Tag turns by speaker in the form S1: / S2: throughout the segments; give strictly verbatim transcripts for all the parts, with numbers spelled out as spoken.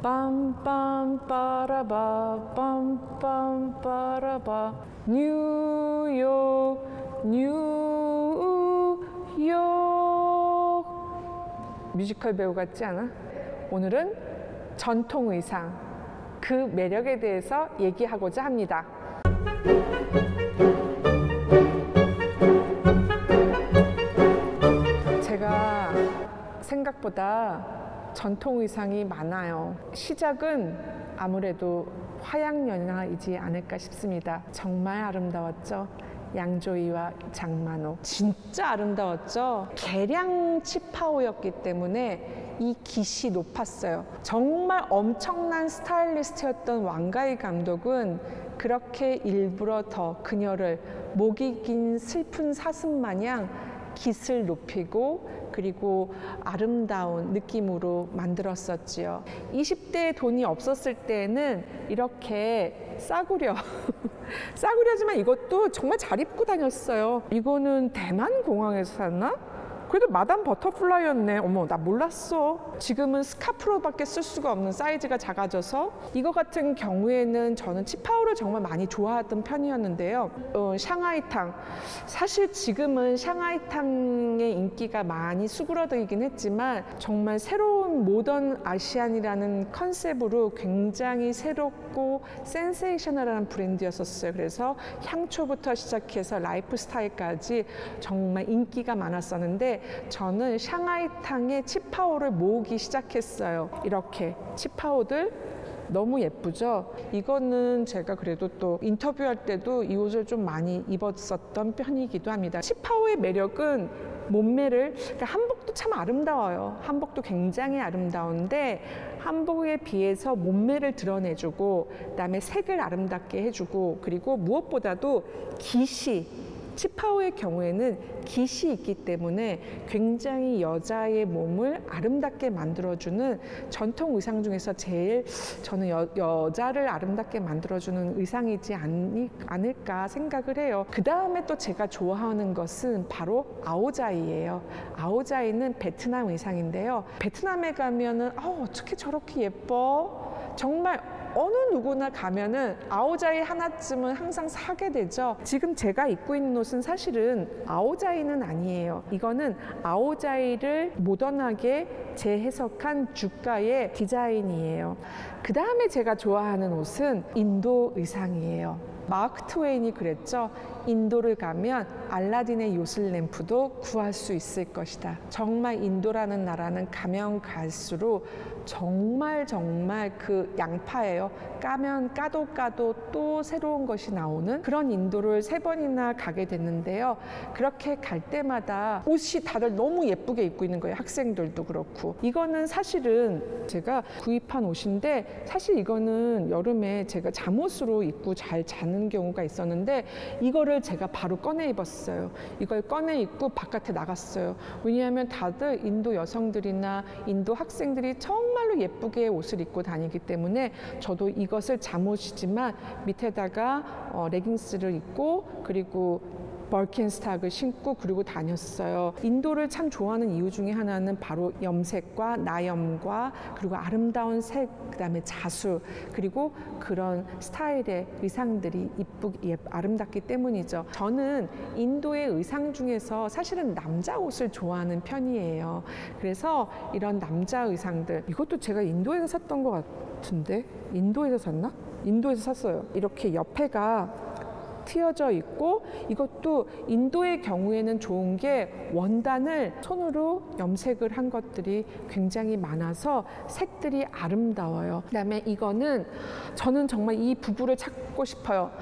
S1: 빰빰 빠라바 빰빰 빠라바 뉴욕 뉴욕 뮤지컬 배우 같지 않아? 오늘은 전통 의상 그 매력에 대해서 얘기하고자 합니다. 제가 생각보다 전통 의상이 많아요. 시작은 아무래도 화양연화이지 않을까 싶습니다. 정말 아름다웠죠? 양조위와 장만호 진짜 아름다웠죠? 개량 치파오였기 때문에 이 깃이 높았어요. 정말 엄청난 스타일리스트였던 왕가희 감독은 그렇게 일부러 더 그녀를 목이 긴 슬픈 사슴 마냥 깃을 높이고 그리고 아름다운 느낌으로 만들었었지요. 이십 대에 돈이 없었을 때는 이렇게 싸구려 싸구려지만 이것도 정말 잘 입고 다녔어요. 이거는 대만 공항에서 샀나? 그래도 마담 버터플라이였네. 어머, 나 몰랐어. 지금은 스카프로밖에 쓸 수가 없는 사이즈가 작아져서 이거 같은 경우에는 저는 치파오를 정말 많이 좋아하던 편이었는데요. 어, 샹하이탕. 사실 지금은 샹하이탕의 인기가 많이 수그러들긴 했지만 정말 새로운 모던 아시안이라는 컨셉으로 굉장히 새롭고 센세이셔널한 브랜드였었어요. 그래서 향초부터 시작해서 라이프 스타일까지 정말 인기가 많았었는데 저는 샹하이탕의 치파오를 모으기 시작했어요. 이렇게 치파오들 너무 예쁘죠? 이거는 제가 그래도 또 인터뷰할 때도 이 옷을 좀 많이 입었었던 편이기도 합니다. 치파오의 매력은 몸매를, 그러니까 한복도 참 아름다워요. 한복도 굉장히 아름다운데 한복에 비해서 몸매를 드러내주고 그다음에 색을 아름답게 해주고 그리고 무엇보다도 깃이 치파오의 경우에는 깃이 있기 때문에 굉장히 여자의 몸을 아름답게 만들어주는 전통 의상 중에서 제일 저는 여, 여자를 아름답게 만들어주는 의상이지 않니, 않을까 생각을 해요. 그 다음에 또 제가 좋아하는 것은 바로 아오자이예요. 아오자이는 베트남 의상인데요. 베트남에 가면은 어, 어떻게 저렇게 예뻐? 정말 어느 누구나 가면은 아오자이 하나쯤은 항상 사게 되죠. 지금 제가 입고 있는 옷은 사실은 아오자이는 아니에요. 이거는 아오자이를 모던하게 재해석한 주가의 디자인이에요. 그 다음에 제가 좋아하는 옷은 인도 의상이에요. 마크 트웨인이 그랬죠. 인도를 가면 알라딘의 요술램프도 구할 수 있을 것이다. 정말 인도라는 나라는 가면 갈수록 정말 정말 그 양파예요. 까면 까도 까도 또 새로운 것이 나오는 그런 인도를 세 번이나 가게 됐는데요. 그렇게 갈 때마다 옷이 다들 너무 예쁘게 입고 있는 거예요. 학생들도 그렇고. 이거는 사실은 제가 구입한 옷인데 사실 이거는 여름에 제가 잠옷으로 입고 잘 자는 경우가 있었는데 이거를 제가 바로 꺼내 입었어요. 이걸 꺼내 입고 바깥에 나갔어요. 왜냐하면 다들 인도 여성들이나 인도 학생들이 정말로 예쁘게 옷을 입고 다니기 때문에 저도 이것을 잠옷이지만 밑에다가 어, 레깅스를 입고 그리고 벌킨스탁을 신고 그리고 다녔어요. 인도를 참 좋아하는 이유 중에 하나는 바로 염색과 나염과 그리고 아름다운 색, 그다음에 자수 그리고 그런 스타일의 의상들이 이쁘게 예, 아름답기 때문이죠. 저는 인도의 의상 중에서 사실은 남자 옷을 좋아하는 편이에요. 그래서 이런 남자 의상들 이것도 제가 인도에서 샀던 것 같은데 인도에서 샀나? 인도에서 샀어요. 이렇게 옆에가 트여져 있고 이것도 인도의 경우에는 좋은 게 원단을 손으로 염색을 한 것들이 굉장히 많아서 색들이 아름다워요. 그다음에 이거는 저는 정말 이 부부를 찾고 싶어요.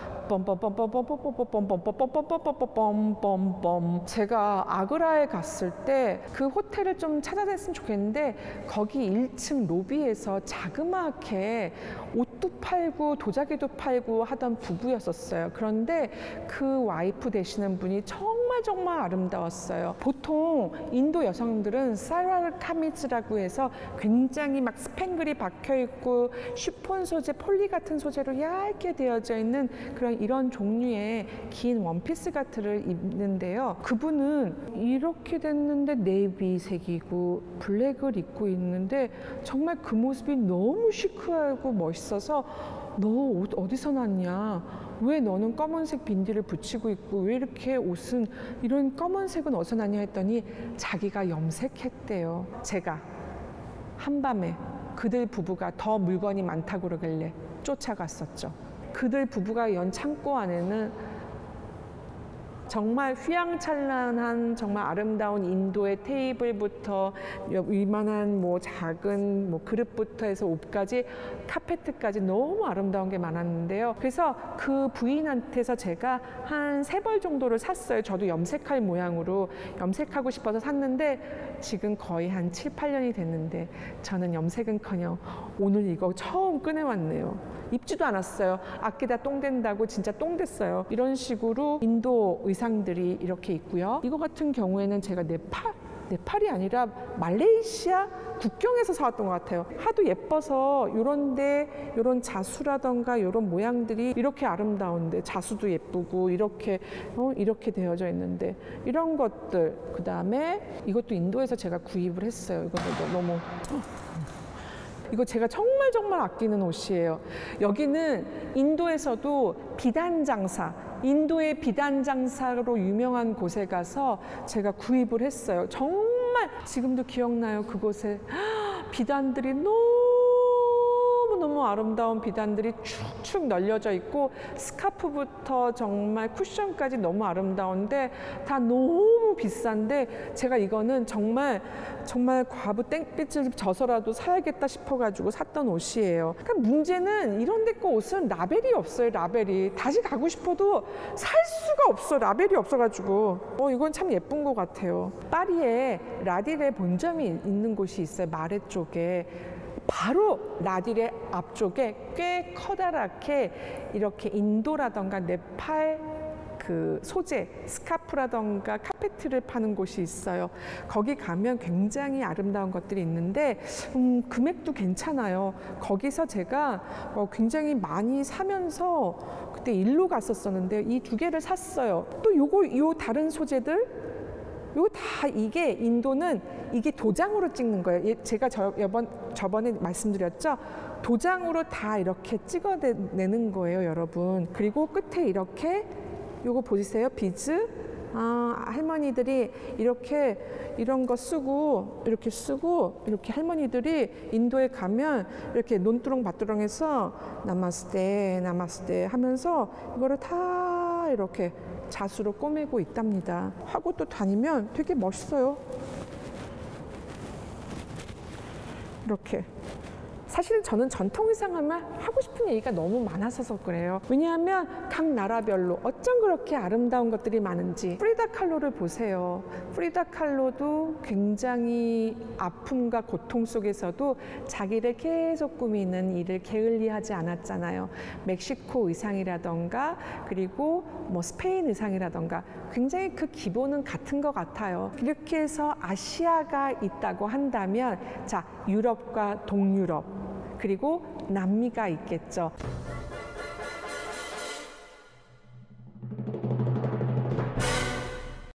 S1: 뻔뻔뻔뻔뻔뻔뻔뻔뻔뻔뻔뻔뻔뻔뻔뻔 제가 아그라에 갔을 때 그 호텔을 좀 찾아냈으면 좋겠는데 거기 일 층 로비에서 자그마하게 옷도 팔고 도자기도 팔고 하던 부부였었어요. 그런데 그 와이프 되시는 분이 정말 정말 정말 아름다웠어요. 보통 인도 여성들은 사랄 카미즈라고 해서 굉장히 막 스팽글이 박혀 있고 쉬폰 소재, 폴리 같은 소재로 얇게 되어져 있는 그런 이런 종류의 긴 원피스 같은를 입는데요. 그분은 이렇게 됐는데 네이비색이고 블랙을 입고 있는데 정말 그 모습이 너무 시크하고 멋있어서 너 옷 어디서 났냐? 왜 너는 검은색 빈디를 붙이고 있고 왜 이렇게 옷은 이런 검은색은 어디서 났냐 했더니 자기가 염색했대요. 제가 한밤에 그들 부부가 더 물건이 많다고 그러길래 쫓아갔었죠. 그들 부부가 연 창고 안에는 정말 휘황찬란한 정말 아름다운 인도의 테이블부터 이만한 뭐 작은 뭐 그릇부터 해서 옷까지 카페트까지 너무 아름다운 게 많았는데요. 그래서 그 부인한테서 제가 한 세 벌 정도를 샀어요. 저도 염색할 모양으로 염색하고 싶어서 샀는데 지금 거의 한 칠, 팔 년이 됐는데 저는 염색은커녕 오늘 이거 처음 꺼내왔네요. 입지도 않았어요. 아끼다 똥 된다고 진짜 똥 됐어요. 이런 식으로 인도 의상들이 이렇게 있고요. 이거 같은 경우에는 제가 네팔, 네팔이 아니라 말레이시아 국경에서 사왔던 것 같아요. 하도 예뻐서 이런데 이런 자수라던가 이런 모양들이 이렇게 아름다운데 자수도 예쁘고 이렇게 어, 이렇게 되어져 있는데 이런 것들. 그 다음에 이것도 인도에서 제가 구입을 했어요. 이거 너무 이거 제가 정말 정말 아끼는 옷이에요. 여기는 인도에서도 비단 장사, 인도의 비단 장사로 유명한 곳에 가서 제가 구입을 했어요. 정말 지금도 기억나요. 그곳에 비단들이 너무너무 아름다운 비단들이 축축 널려져 있고 스카프부터 정말 쿠션까지 너무 아름다운데 다 너무 비싼데 제가 이거는 정말 정말 과부 땡빛을 져서라도 사야겠다 싶어가지고 샀던 옷이에요. 그러니까 문제는 이런 데 거 옷은 라벨이 없어요. 라벨이 다시 가고 싶어도 살 수가 없어. 라벨이 없어가지고 어 이건 참 예쁜 것 같아요. 파리에 라디레 본점이 있는 곳이 있어요. 마레 쪽에. 바로 라디레 앞쪽에 꽤 커다랗게 이렇게 인도라던가 네팔 그 소재, 스카프라던가 카페트를 파는 곳이 있어요. 거기 가면 굉장히 아름다운 것들이 있는데 음, 금액도 괜찮아요. 거기서 제가 어, 굉장히 많이 사면서 그때 일로 갔었었는데 이 두 개를 샀어요. 또 요거 요 다른 소재들 요거 다 이게 인도는 이게 도장으로 찍는 거예요. 제가 저, 여번, 저번에 말씀드렸죠. 도장으로 다 이렇게 찍어내는 거예요, 여러분. 그리고 끝에 이렇게 요거 보세요. 비즈. 아, 할머니들이 이렇게 이런 거 쓰고 이렇게 쓰고 이렇게 할머니들이 인도에 가면 이렇게 논두렁 밭두렁해서 나마스테 나마스테 하면서 이거를 다 이렇게 자수로 꼬매고 있답니다. 하고 또 다니면 되게 멋있어요. 이렇게. 사실은 저는 전통 의상 하면 하고 싶은 얘기가 너무 많아서 그래요. 왜냐하면 각 나라별로 어쩜 그렇게 아름다운 것들이 많은지. 프리다 칼로를 보세요. 프리다 칼로도 굉장히 아픔과 고통 속에서도 자기를 계속 꾸미는 일을 게을리하지 않았잖아요. 멕시코 의상이라던가 그리고 뭐 스페인 의상이라던가 굉장히 그 기본은 같은 것 같아요. 이렇게 해서 아시아가 있다고 한다면 자, 유럽과 동유럽 그리고 남미가 있겠죠.